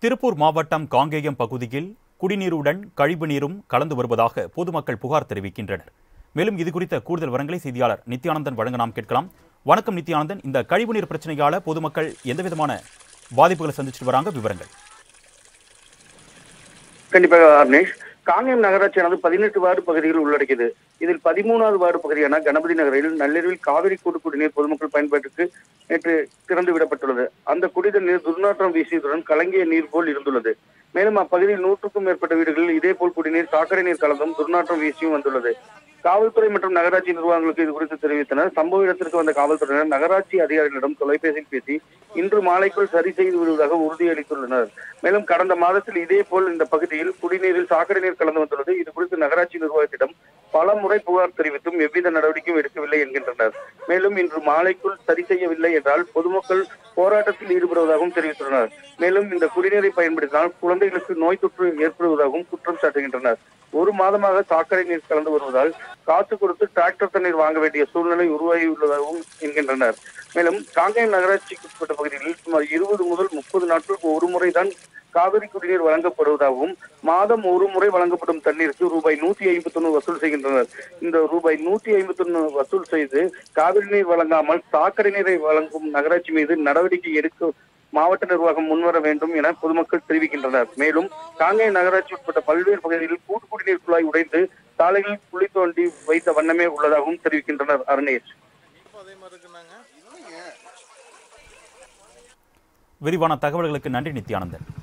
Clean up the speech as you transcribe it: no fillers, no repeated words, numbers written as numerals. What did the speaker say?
திருப்பூர் மாவட்டம் காங்கேயம் பகுதியில் குடிநீருடன் கழிவுநீரும் கலந்து வருவதாக பொதுமக்கள் புகார் தெரிவிக்கின்றனர். மேலும் இதுகுறித்த கூடுதல் விவரங்களை செய்தியாளர் நித்யானந்தன் வழங்க நாம் கேட்கலாம். வணக்கம் நித்யானந்தன், இந்த கழிவுநீர் பிரச்சனையால பொதுமக்கள் எந்தவிதமான பாதிப்புகளை சந்திச்சுட்டு வராங்க, விவரங்கள்? கண்டிப்பாக ஆர்னேஷ், காங்கேயம் நகராட்சியானது 18 வார்டு பகுதிகள் உள்ளடக்கியது. இதில் 13வது வார்டு பகுதியான கணபதி நகரில் நள்ளிரவில் காவிரி கூட்டு குடிநீர் பொதுமக்கள் பயன்பாட்டுக்கு நேற்று திறந்து விடப்பட்டுள்ளது. அந்த குடிநீர் நீர் துர்நாற்றம் வீசியதுடன் கலங்கிய நீர் போல் இருந்துள்ளது. மேலும் அப்பகுதியில் 100க்கும் மேற்பட்ட வீடுகளில் இதேபோல் குடிநீர் சாக்கடை நீர் கலந்தும் துர்நாற்றம் வீசியும் வந்துள்ளது. காவல்துறை மற்றும் நகராட்சி நிர்வாகங்களுக்கு இது குறித்து தெரிவித்தனர். சம்பவ இடத்திற்கு வந்த காவல்துறையினர் நகராட்சி அதிகாரிகளிடம் தொலைபேசியில் பேசி இன்று மாலைக்குள் சரி செய்து விடுவதாக உறுதியளித்துள்ளனர். மேலும் கடந்த மாதத்தில் இதேபோல் இந்த பகுதியில் குடிநீரில் சாக்கடை நீர் கலந்து வந்துள்ளது. இது குறித்து நகராட்சி நிர்வாகத்திடம் பல முறை புகார் தெரிவித்தும் எவ்வித நடவடிக்கையும் எடுக்கவில்லை என்கின்றனர். மேலும் இன்று மாலைக்குள் சரி செய்யவில்லை என்றால் பொதுமக்கள் போராட்டத்தில் ஈடுபடுவதாகவும் தெரிவித்துள்ளனர். மேலும் இந்த குடிநீரை பயன்படுத்தினால் குழந்தைகளுக்கு நோய் தொற்று ஏற்படுவதாகவும் குற்றம் சாட்டுகின்றனர். ஒரு மாதமாக சாக்கடை நீர் கலந்து வருவதால் காசு கொடுத்து டிராக்டர் தண்ணீர் வாங்க வேண்டிய சூழ்நிலை உருவாகியுள்ளதாகவும் என்கின்றனர். மேலும் காங்கேயம் நகராட்சிக்கு உட்பட்ட பகுதிகளில் சுமார் 20 முதல் 30 நாட்களுக்கு ஒரு முறைதான் காவிரி குடிநீர் வழங்கப்படுவதாகவும் மாதம் ஒரு முறை வழங்கப்படும் தண்ணீருக்கு ரூபாய் 151 வசூல் செய்கின்றனர். இந்த ரூபாய் 151 வசூல் செய்து காவிரி நீர் வழங்காமல் சாக்கடை நீரை வழங்கும் நகராட்சி மீது நடவடிக்கை எடுக்க மாவட்ட நிர்வாகம் முன்வர வேண்டும் என பொதுமக்கள் தெரிவிக்கின்றனர். மேலும் காங்கேயம் நகராட்சி உட்பட்ட பல்வேறு பகுதிகளில் கூட்டு குடிநீர் குழாய் உடைந்து சாலைகளில் குழி தோண்டி வைத்த வண்ணமே உள்ளதாகவும் தெரிவிக்கின்றனர். அருணேஷ், விரிவான தகவல்களுக்கு நன்றி நித்யானந்தன்.